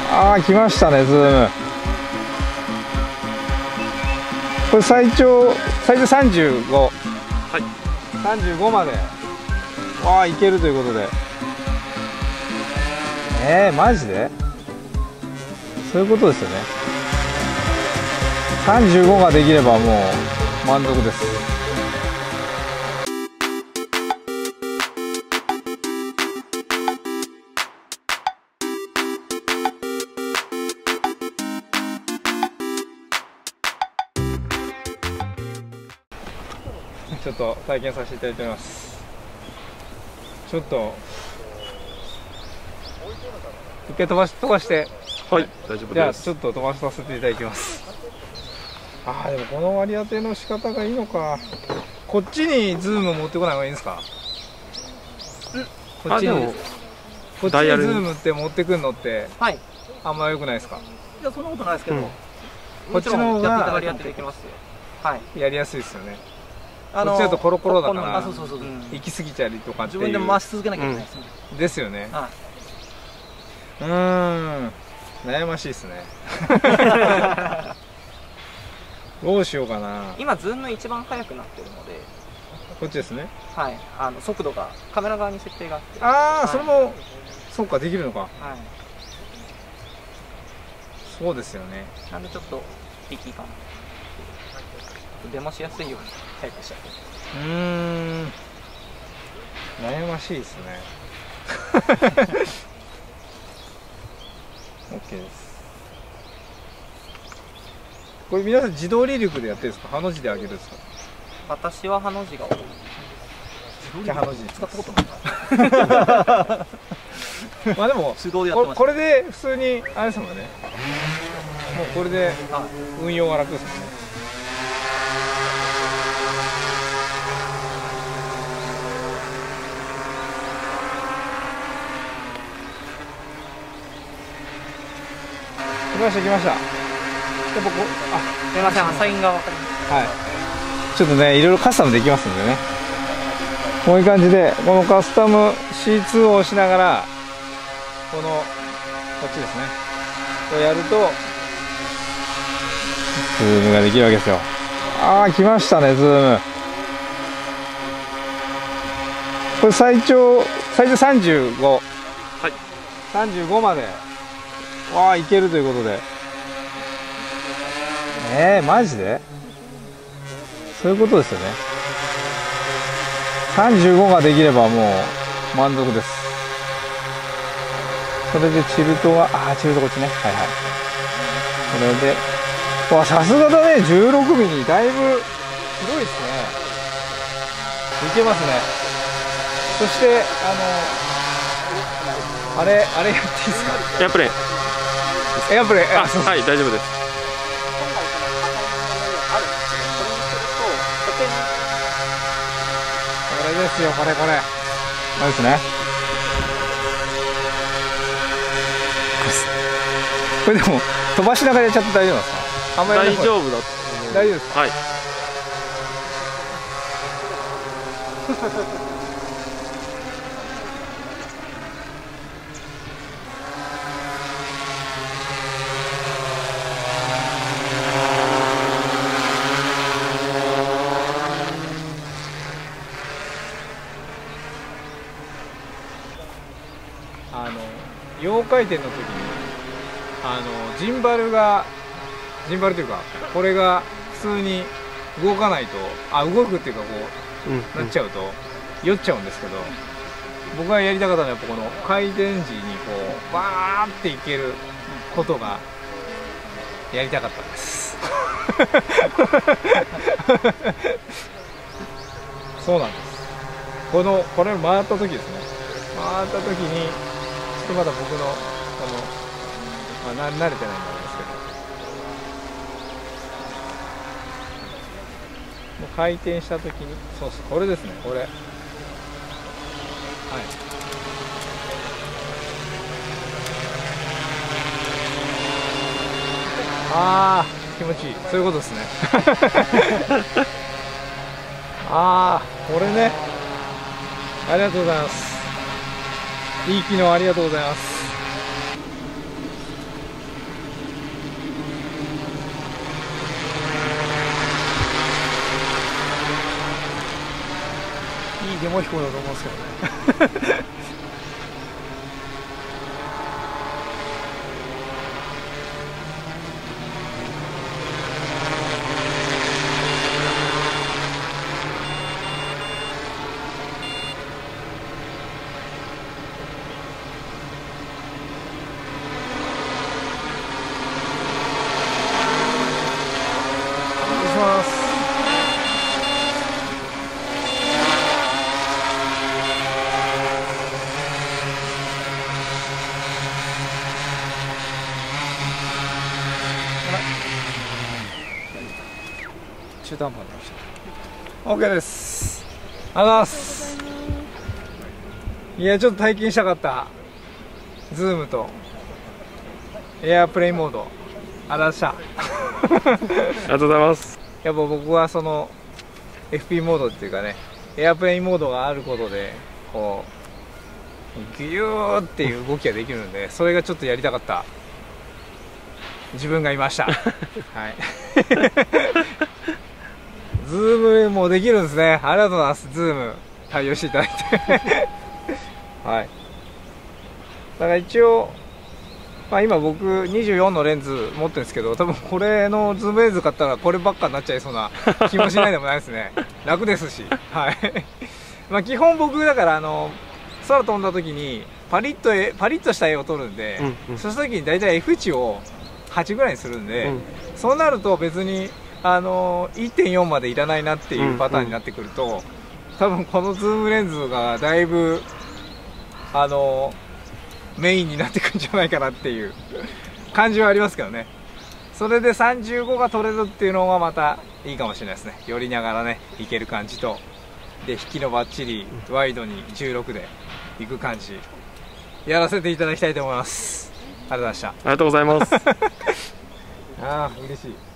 ああ来ましたねズーム。これ最長35、はい、35までいけるということで、マジでそういうことですよね。35ができればもう満足です。ちょっと体験させていただいております。ちょっと一回飛ばして、 はい、大丈夫です。 じゃあちょっと飛ばさせていただきます。ああでもこの割り当ての仕方がいいのか。こっちにズーム持ってこない方がいいんですか。こっちにズームって持ってくるのってあんま良くないですか。 いやそんなことないですけど、 こっちの方が割り当てできますよ。はい、 やりやすいですよね。こっちだとコロコロだから行き過ぎちゃりとかっていう、 自分で回し続けなきゃいけないですね。 ですよね。悩ましいですね。どうしようかな。 今ズーム一番速くなってるので、 こっちですね。 はい、速度がカメラ側に設定があって、 ああ、それもそうか、できるのか。はい、そうですよね。 なんでちょっとピーキーかな。デモしやすいようにタイプしちゃって。 悩ましいですね。OK です。これ皆さん自動離陸でやってるんですか、ハの字で上げるんですか。 私はハの字が多い。 じゃあハの字使ったことない。まあでも手動でやってました。これで普通にあれですもんね。もうこれで運用が楽ですもんね。来ました来ました。やっぱすみません、サインが分かります。 はい。ちょっとね、いろいろカスタムできますんでね。こういう感じで、このカスタム C2 を押しながら、こっちですね。これやると、ズームができるわけですよ。ああ、来ましたね、ズーム。これ最長35。はい。35まで、いけるということで。マジでそういうことですよね。35ができればもう満足です。それでチルトがチルトこっちね。はいはい。これでさすがだね。16ミリだいぶ広いですね。いけますね。そしてあれやっていいですか。 エアプレイン。はい、大丈夫です。 これですよ、これですね。これでも飛ばしながらやっちゃって大丈夫ですか。 大丈夫だ。 大丈夫ですか。はい。4回転の時にジンバルというかこれが普通に動かないと動くっていうかこうなっちゃうと酔っちゃうんですけど、僕がやりたかったのはやっぱこの回転時にこうバーっていけることがやりたかったです。そうなんです。これ回った時ですね。回った時にまだ僕の慣れてないんですけど、もう回転した時にこれですね。これ気持ちいい。そういうことですね。これね。ありがとうございます。いい機能ありがとうございます。 も飛行だと思うんですけどね。中途半端になりました。 OK です。ありがとうございます。いや、ちょっと体験したかったズームとエアプレイモードあらした。 ありがとうございます。 やっぱ僕はその FP モードっていうかね、エアプレイモードがあることでこうギューっていう動きができるので、それがちょっとやりたかった自分がいました。はい。ズームもできるんですね。ありがとうございます。ズーム対応していただいて。はい。だから一応、まあ、今僕24のレンズ持ってるんですけど、多分これのズームレンズ買ったらこればっかになっちゃいそうな気もしないでもないですね。楽ですし。はい。まあ基本僕だから空飛んだ時にパリッとした絵を撮るんで、そうした時に大体 F 値を8ぐらいにするんで、そうなると別に1.4 までいらないなっていうパターンになってくると、多分このズームレンズがだいぶメインになってくるんじゃないかなっていう感じはありますけどね。それで35が撮れるっていうのがまたいいかもしれないですね。寄りながらねいける感じと、で引きのバッチリワイドに16でいく感じやらせていただきたいと思います。ありがとうございました。 ありがとうございます。 ああ嬉しい。